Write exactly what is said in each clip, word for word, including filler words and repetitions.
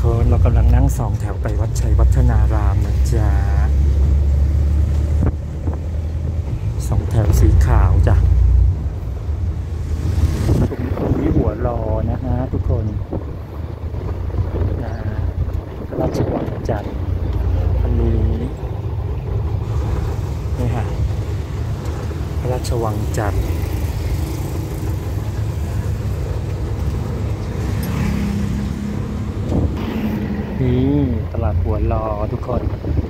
คนเรากำลังนั่งสองแถวไปวัดชัยวัฒนารามนะจ๊ะสองแถวสีขาวจ้ะตรงนี้หัวรอนะฮะทุกคนนะราชวังจันทร์อันนี้นี่ฮะพระราชวังจันทร์นี่ตลาดหัวรอทุกคน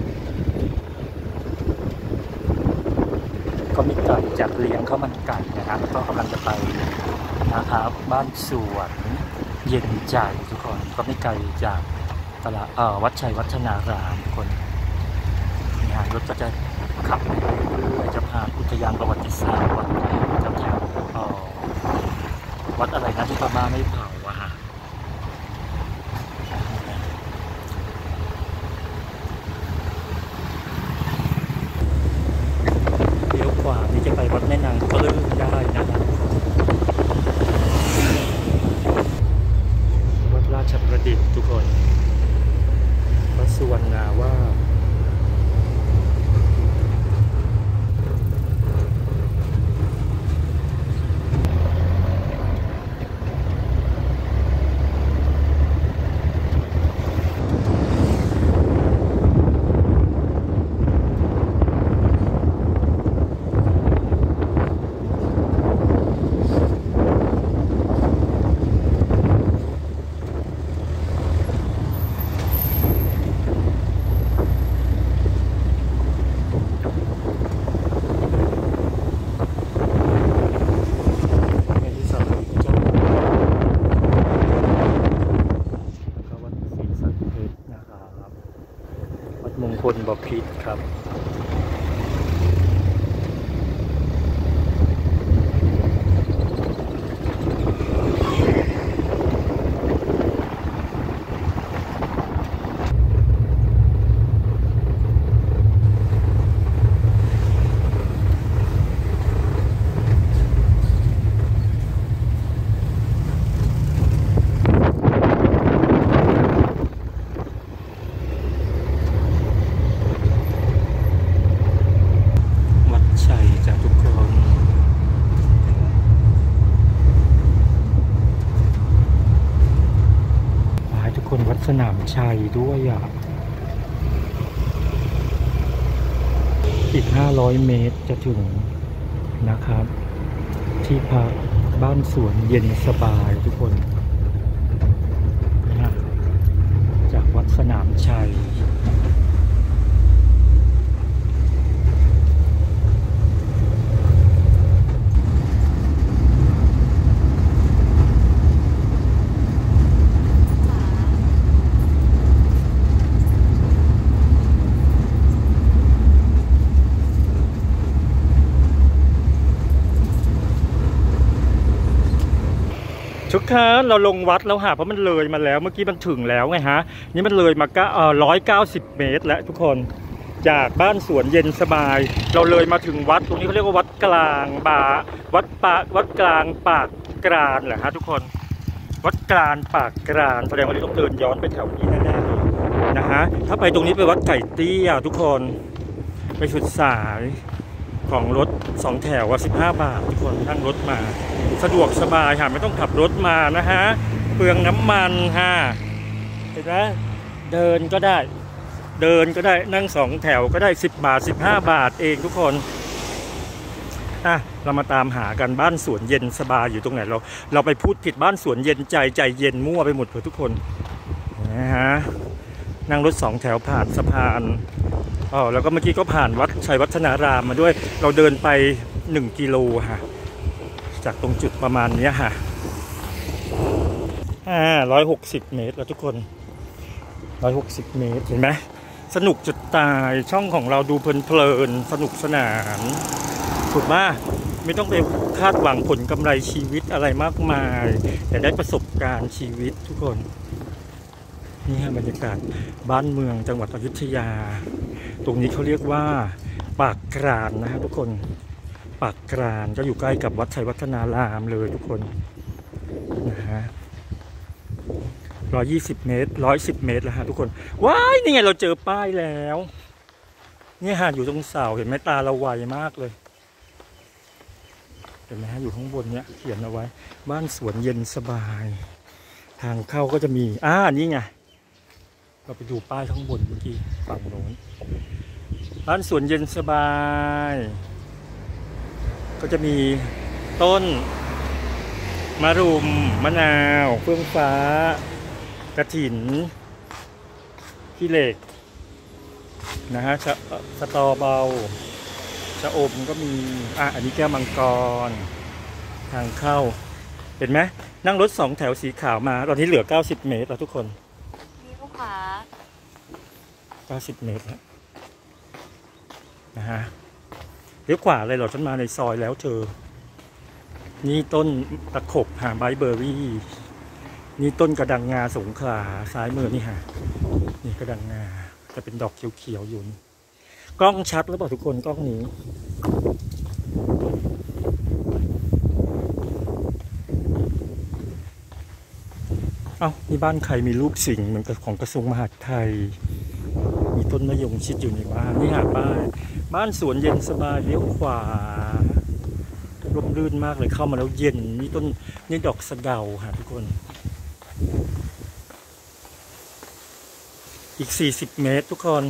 ก็มีไก่จัดเลี้ยงข้าวมันไก่นะครับก็กำลังจะไปนะครับบ้านสวนเย็นใจทุกคนก็ไม่ไกลจากตลาดเอ่อวัดชัยวัฒนารามทุกคนงานรถก็จะขับไปเรื่อยๆจะผ่านอุทยานประวัติศาสตร์วัดแถวๆเอ่อวัดอะไรนะที่พม่าไม่เผาอะฮะเลี้ยวขวานี่จะไปวัดแม่นางปลื้มได้นะครับวัดราชประดิษฐ์ทุกคนวัดสุวรรณาวาสมงคลบพิตรครับวัดสนามชัยด้วยอ่ะอีกห้าร้อยเมตรจะถึงนะครับที่พักบ้านสวนเย็นสบายทุกคนนะจากวัดสนามชัยทุกท่านเราลงวัดแล้วฮะเพราะมันเลยมาแล้วเมื่อกี้มันถึงแล้วไงฮะนี่มันเลยมาก็เอ่อร้อยเก้าสิบเมตรแล้วทุกคนจากบ้านสวนเย็นสบายเราเลยมาถึงวัดตรงนี้เขาเรียกว่าวัดกลางบาวัดปากวัดกลางปากกรานเหรอฮะทุกคนวัดกลางปากกรานแสดงว่าเราต้องเดินย้อนไปแถวนี้แน่ๆนะฮะถ้าไปตรงนี้ไปวัดไก่เตี้ยทุกคนไปสุดสายของรถสองแถวว่าสิบห้าบาททุกคนนั่งรถมาสะดวกสบายค่ะไม่ต้องขับรถมานะฮะเปลืองน้ำมันฮะเห็นไหมเดินก็ได้เดินก็ได้นั่งสองแถวก็ได้สิบบาทสิบห้าบาทเองทุกคนอ่ะเรามาตามหากันบ้านสวนเย็นสบายอยู่ตรงไหนเราเราไปพูดผิดบ้านสวนเย็นใจใจเย็นมั่วไปหมดเลยทุกคนนะฮะนั่งรถสองแถวผ่านสะพานอ๋อแล้วก็เมื่อกี้ก็ผ่านวัดชัยวัฒนารามมาด้วยเราเดินไปหนึ่งกิโลฮะจากตรงจุดประมาณนี้ฮะอ่าร้อยหกสิบเมตรแล้วทุกคนร้อยหกสิบเมตรเห็นไหมสนุกจุดตายช่องของเราดูเพลินๆสนุกสนานถูกไหมไม่ต้องไปคาดหวังผลกำไรชีวิตอะไรมากมายแต่ได้ประสบการณ์ชีวิตทุกคนนี่ฮะบรรยากาศบ้านเมืองจังหวัดอยุธยาตรงนี้เขาเรียกว่าปากกรานนะฮะทุกคนปากกรานก็อยู่ใกล้กับวัดชัยวัฒนารามเลยทุกคนนะฮะร้อยยี่สิบเมตรร้อยสิบเมตรแล้วฮะทุกคนว้ายนี่ไงเราเจอป้ายแล้วนี่ฮะอยู่ตรงเสาเห็นไหมตาเราไวมากเลยเห็นไหมฮะอยู่ข้างบนเนี้ยเขียนเอาไว้บ้านสวนเย็นสบายทางเข้าก็จะมีอ่านี่ไงเราไปดูป้ายข้างบนเมื่อกี้ฝั่งโน้นบ้านสวนเย็นสบายก็จะมีต้นมะรุมมะนาวเฟื่องฟ้ากระถินขี้เหล็กนะฮะชะสตอเบาชะอมก็มีอ่ะอันนี้แก้วมังกรทางเข้าเห็นไหมนั่งรถสองแถวสีขาวมาตอนนี้เหลือเก้าสิบเมตรแล้วทุกคนมีลูกค้าเก้าสิบเมตรแล้วนะฮะเลี้ยวขวาเลยเหรอฉันมาในซอยแล้วเธอนี่ต้นตะขบหาใบเบอร์รี่นี่ต้นกระดังงาสงขลาซ้ายมือนี่ฮะนี่กระดังงาจะเป็นดอกเขียวๆอยู่กล้องชัดหรือเปล่าทุกคนกล้องนี้เอ้านี่บ้านใครมีรูปสิงห์เหมือนกับของกระทรวงมหาดไทยมีต้นมะยงชิดอยู่ในบ้านนี่หาบ้านบ้านสวนเย็นสบายเลี้ยวขวาร่มรื่นมากเลยเข้ามาแล้วเย็นนี่ต้นนี่ดอกสะเดาค่ะทุกคนอีกสี่สิบเมตรทุกคน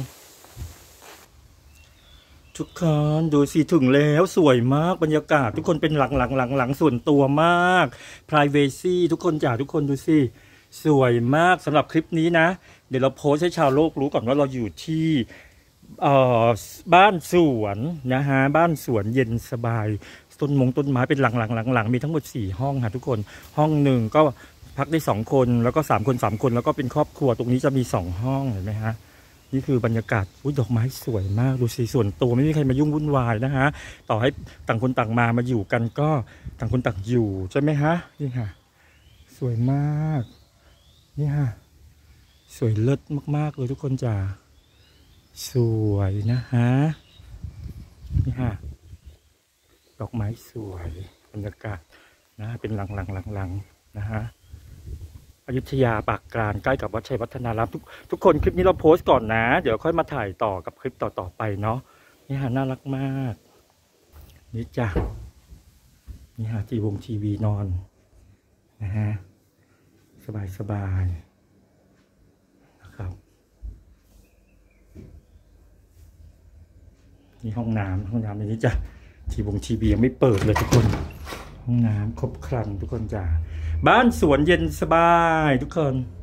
ทุกคนดูสิถึงแล้วสวยมากบรรยากาศทุกคนเป็นหลังหลังหลังหลังส่วนตัวมาก privacy ทุกคนจ๋าทุกคนดูสิสวยมากสำหรับคลิปนี้นะเดี๋ยวเราโพสให้ชาวโลกรู้ก่อนว่าเราอยู่ที่บ้านสวนนะฮะบ้านสวนเย็นสบายต้นมงต้นไม้เป็นหลังหลังหลังหลังมีทั้งหมดสี่ห้องค่ะทุกคนห้องหนึ่งก็พักได้สองคนแล้วก็สามคนสามคนแล้วก็เป็นครอบครัวตรงนี้จะมีสองห้องเห็นไหมฮะนี่คือบรรยากาศอุ้ยดอกไม้สวยมากดูสิส่วนตัวไม่มีใครมายุ่งวุ่นวายนะฮะต่อให้ต่างคนต่างมามาอยู่กันก็ต่างคนต่างอยู่ใช่ไหมฮะนี่ค่ะสวยมากนี่ฮะสวยเลิศมากๆเลยทุกคนจ้าสวยนะฮะนี่ฮะดอกไม้สวยบรรยากาศนะเป็นหลังหลังหลังหลังนะฮะอยุธยาปากกลางใกล้กับวัดชัยวัฒนารามทุกทุกคนคลิปนี้เราโพสต์ก่อนนะเดี๋ยวค่อยมาถ่ายต่อกับคลิปต่อๆไปเนาะนี่ฮะน่ารักมากนี่จ้ะนี่ฮะทีวงทีวีนอนนะฮะสบายสบายนะครับนี่ห้องน้ำห้องน้ำในนี้จ้ะทีวงทีวียังไม่เปิดเลยทุกคนห้องน้ำครบครันทุกคนจ้ะบ้านสวนเย็นสบายทุกคน